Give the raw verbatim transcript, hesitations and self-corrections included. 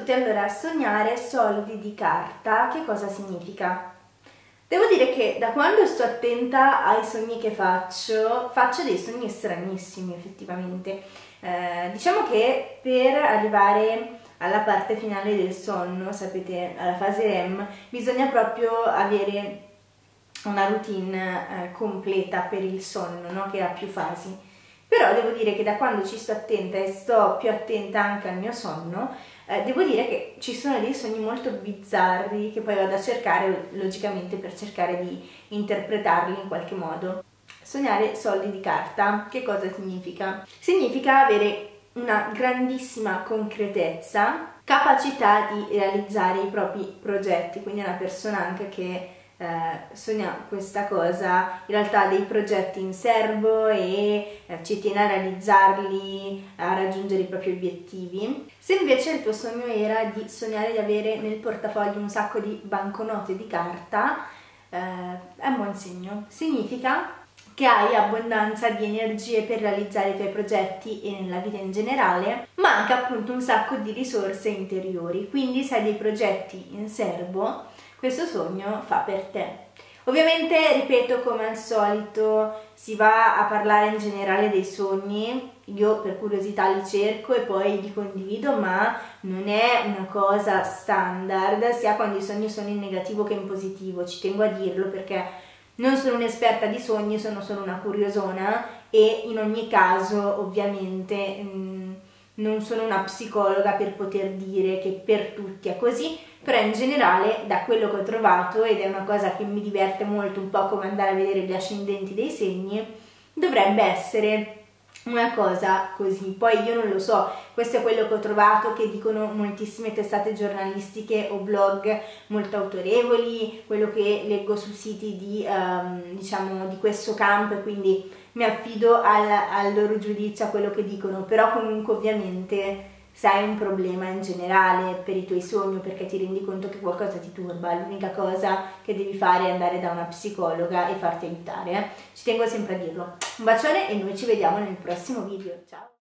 tutti, allora sognare soldi di carta, che cosa significa? Devo dire che da quando sto attenta ai sogni che faccio, faccio dei sogni stranissimi effettivamente. Eh, diciamo che per arrivare alla parte finale del sonno, sapete, alla fase REM, bisogna proprio avere una routine eh, completa per il sonno, no? Che ha più fasi. Però devo dire che da quando ci sto attenta e sto più attenta anche al mio sonno, eh, devo dire che ci sono dei sogni molto bizzarri che poi vado a cercare logicamente per cercare di interpretarli in qualche modo. Sognare soldi di carta, che cosa significa? Significa avere una grandissima concretezza, capacità di realizzare i propri progetti, quindi è una persona anche che Eh, sogna questa cosa, in realtà ha dei progetti in serbo e eh, ci tiene a realizzarli, a raggiungere i propri obiettivi. Se invece il tuo sogno era di sognare di avere nel portafoglio un sacco di banconote di carta, eh, è un buon segno. Significa che hai abbondanza di energie per realizzare i tuoi progetti e nella vita in generale, ma anche appunto un sacco di risorse interiori. Quindi se hai dei progetti in serbo, questo sogno fa per te. Ovviamente, ripeto, come al solito, si va a parlare in generale dei sogni, io per curiosità li cerco e poi li condivido, ma non è una cosa standard, sia quando i sogni sono in negativo che in positivo, ci tengo a dirlo perché non sono un'esperta di sogni, sono solo una curiosona e in ogni caso, ovviamente, mh, non sono una psicologa per poter dire che per tutti è così, però in generale da quello che ho trovato, ed è una cosa che mi diverte molto, un po' come andare a vedere gli ascendenti dei segni, dovrebbe essere una cosa così. Poi io non lo so, questo è quello che ho trovato, che dicono moltissime testate giornalistiche o blog molto autorevoli, quello che leggo su siti di, um, diciamo, di questo campo, e quindi mi affido al, al loro giudizio, a quello che dicono. Però comunque ovviamente se hai un problema in generale per i tuoi sogni, perché ti rendi conto che qualcosa ti turba, l'unica cosa che devi fare è andare da una psicologa e farti aiutare, eh? Ci tengo sempre a dirlo. Un bacione e noi ci vediamo nel prossimo video, ciao!